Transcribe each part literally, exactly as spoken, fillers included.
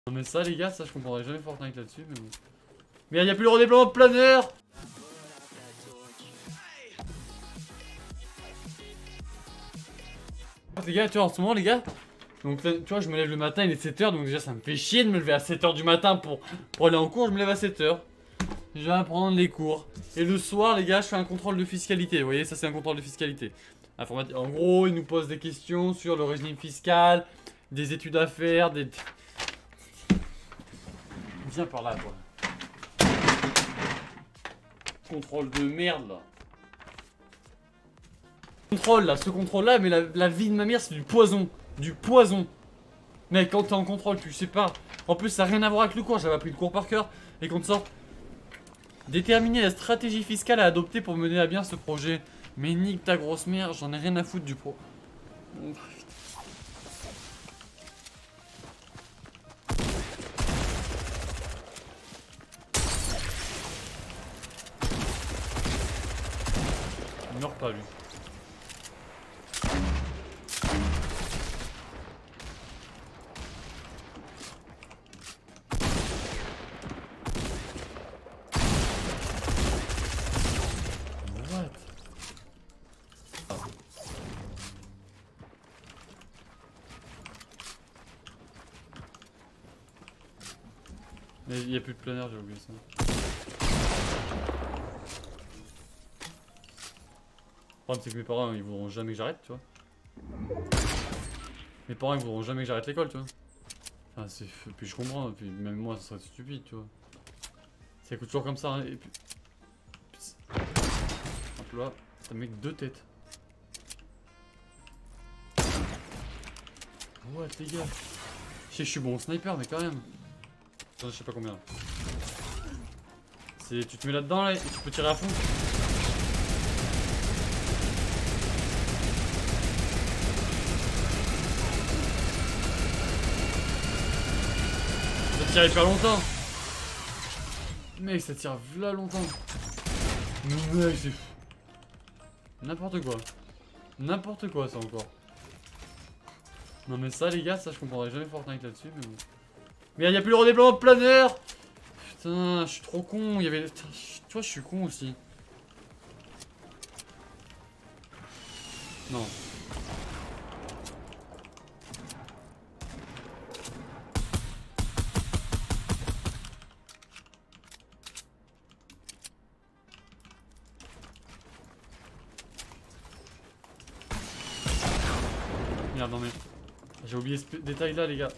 Non mais ça les gars, ça je comprendrai jamais Fortnite là-dessus mais bon. Mais il n'y a plus le redéploiement de planeur. Les gars, tu vois en ce moment les gars, donc là, tu vois je me lève le matin, il est sept heures, donc déjà ça me fait chier de me lever à sept heures du matin pour, pour aller en cours, je me lève à sept heures. Je vais apprendre les cours. Et le soir les gars, je fais un contrôle de fiscalité, vous voyez ça c'est un contrôle de fiscalité. Informati- en gros, ils nous posent des questions sur le régime fiscal, des études à faire, des... Viens par là toi. Contrôle de merde là. Contrôle là, ce contrôle là, mais la, la vie de ma mère c'est du poison. Du poison. Mec, quand t'es en contrôle, tu sais pas. En plus, ça n'a rien à voir avec le cours, j'avais appris le cours par cœur. Et qu'on te sort. Déterminer la stratégie fiscale à adopter pour mener à bien ce projet. Mais nique ta grosse mère, j'en ai rien à foutre du pro. Oh, il meurt pas lui. Mais il n'y a plus de planeur, j'ai oublié ça. Le problème c'est que mes parents ils voudront jamais que j'arrête, tu vois. Mes parents ils voudront jamais que j'arrête l'école, tu vois. Enfin c'est... Puis je comprends, puis même moi ça serait stupide, tu vois. Ça coûte toujours comme ça, hein, et puis... Hop là, ça met que deux têtes. What les gars. Je sais que je suis bon sniper mais quand même. Je sais pas combien. C'est tu te mets là-dedans là et tu peux tirer à fond. Ça tire hyper longtemps. Mec ça tire v'là longtemps. Mec c'est fou. N'importe quoi. N'importe quoi ça encore. Non mais ça les gars, ça je comprendrai jamais Fortnite là-dessus mais bon. Mais il n'y a plus le redéploiement de planeur. Putain, je suis trop con. Il y avait... Tu vois, je suis con aussi. Non. Merde, non mais... J'ai oublié ce détail là les gars.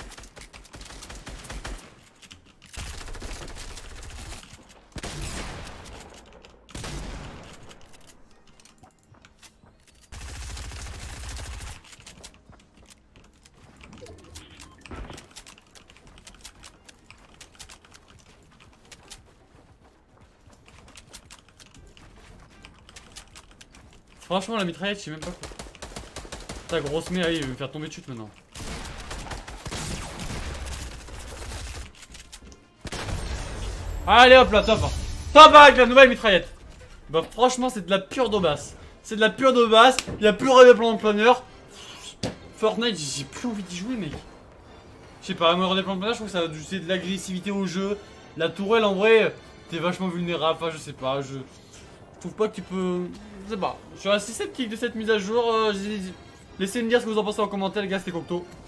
Franchement la mitraillette je sais même pas quoi. Ta grosse mère il va me faire tomber de chute maintenant. Allez hop là top. Top avec la nouvelle mitraillette. Bah franchement c'est de la pure daubasse. C'est de la pure daubasse. Il n'y a plus de redéploiement de planeur. Fortnite j'ai plus envie d'y jouer mec. Je sais pas, moi redéploiement de planeur je trouve que ça c'est de l'agressivité au jeu. La tourelle en vrai t'es vachement vulnérable. Enfin je sais pas, je... Je trouve pas que tu peux... Je sais pas, je suis assez sceptique de cette mise à jour. euh, Laissez me dire ce que vous en pensez en commentaire les gars, c'était Cocteau.